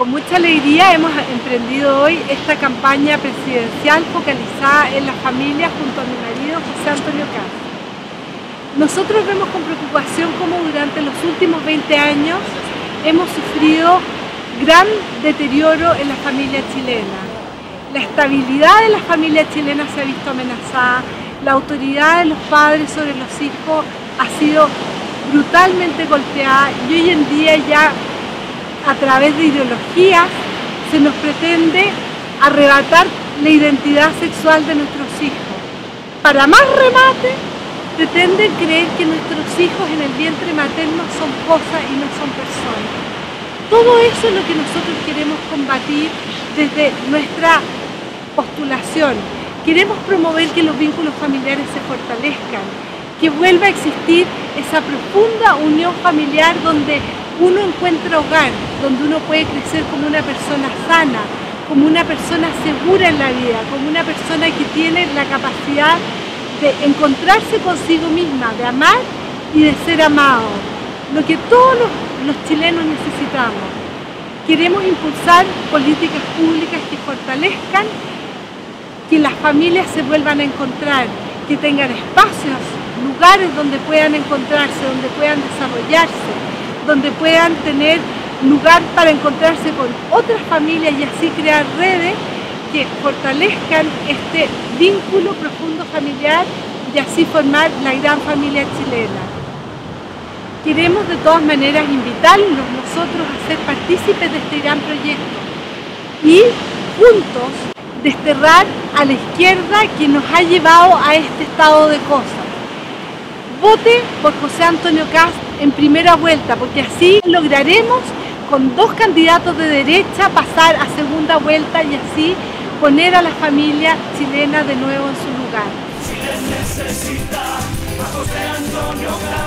Con mucha alegría hemos emprendido hoy esta campaña presidencial focalizada en la familia junto a mi marido José Antonio Kast. Nosotros vemos con preocupación cómo durante los últimos 20 años hemos sufrido gran deterioro en la familia chilena. La estabilidad de la familia chilena se ha visto amenazada, la autoridad de los padres sobre los hijos ha sido brutalmente golpeada y hoy en día ya a través de ideologías se nos pretende arrebatar la identidad sexual de nuestros hijos. Para más remate, pretenden creer que nuestros hijos en el vientre materno son cosas y no son personas. Todo eso es lo que nosotros queremos combatir desde nuestra postulación. Queremos promover que los vínculos familiares se fortalezcan, que vuelva a existir esa profunda unión familiar donde uno encuentra hogar, donde uno puede crecer como una persona sana, como una persona segura en la vida, como una persona que tiene la capacidad de encontrarse consigo misma, de amar y de ser amado, lo que todos los chilenos necesitamos. Queremos impulsar políticas públicas que fortalezcan, que las familias se vuelvan a encontrar, que tengan espacios, lugares donde puedan encontrarse, donde puedan desarrollarse, donde puedan tener lugar para encontrarse con otras familias y así crear redes que fortalezcan este vínculo profundo familiar y así formar la gran familia chilena. Queremos de todas maneras invitarlos nosotros a ser partícipes de este gran proyecto y juntos desterrar a la izquierda que nos ha llevado a este estado de cosas. Vote por José Antonio Kast en primera vuelta, porque así lograremos con 2 candidatos de derecha pasar a segunda vuelta y así poner a la familia chilena de nuevo en su lugar. Chile necesita a José Antonio Kast.